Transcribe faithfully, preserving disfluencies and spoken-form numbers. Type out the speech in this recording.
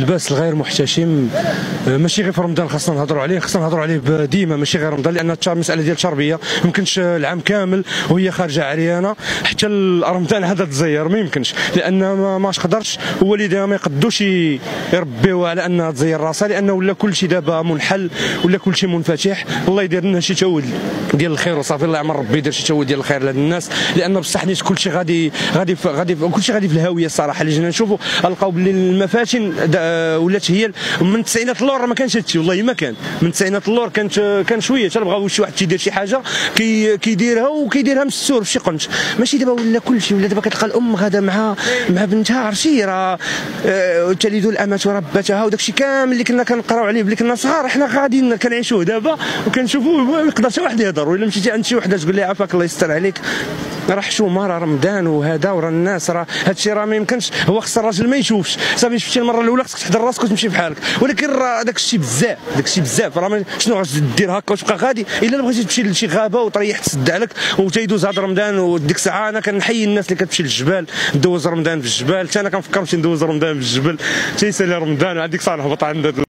اللباس الغير محتشم ماشي غير في رمضان خاصنا نهضروا عليه، خاصنا نهضروا عليه ديما ماشي غير رمضان، لان المساله ديال التربيه ما يمكنش العام كامل وهي خارجه عريانه حتى رمضان هذا تزير، ما يمكنش، لان ما ماش قدرش والديها ما يقدوش يربيوها على انها تزير راسها، لانه ولا كل شيء دابا منحل ولا كل شيء منفتح. الله يدير لنا شي تاود ديال الخير وصافي، الله يعمر ربي يدير شي تاود ديال الخير لهاد الناس، لان بصح نيت كل شيء غادي غادي غادي كل شيء غادي في الهاويه الصراحه. اللي جينا نشوفوا لقاو باللي المفاتن ولات هي من التسعينات اللور ما كانش هادشي، والله ما كان من التسعينات اللور كانت كان شويه تلبغاو شي واحد تيدير شي حاجه كي كيديرها وكيديرها مستور في شي قنت، ماشي دابا ولا كل شيء، ولا دابا كتلقى الام غادا مع مع بنتها عرفتي راه تلد الامه وربتها وداك الشيء كامل اللي كنا كنقراو عليه بلي كنا صغار حنا غاديين كنعيشوه دابا وكنشوفوه. ما يقدر حتى واحد يهضر، ولا مشيتي عند شي وحده تقول لها عافاك الله يستر عليك راه حشومه راه رمضان وهذا وراه الناس راه هادشي راه ما يمكنش، هو خص الراجل ما يشوفش صافي. شفتي المره الاولى خصك تحضر راسك وتمشي بحالك، ولكن راه داك الشيء بزاف داك الشيء بزاف راه شنو غادي دير هكا وتبقى غادي الا بغيتي تمشي لشي غابه وتريح تسد عليك وتيدوز هذا رمضان. وديك الساعه انا كنحيي الناس اللي كتمشي للجبال دوز رمضان في الجبال، حتى انا كنفكر نمشي ندوز رمضان في الجبل تيسالي رمضان، وعندك الساعه نهبط عند